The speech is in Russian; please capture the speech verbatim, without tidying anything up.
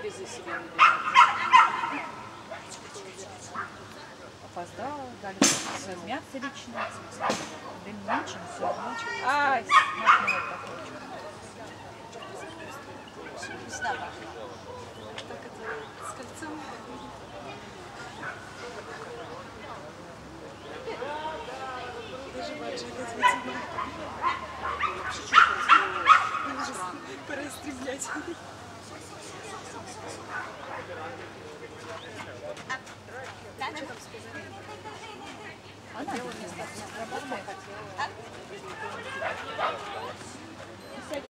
призы себе выбирать. Опоздала, дали размяться лично. Да меньше, все равно. Ай, смешно такое. Сюда пошла. Так это с кольцом. Даже баджи ответила. Пора истреблять.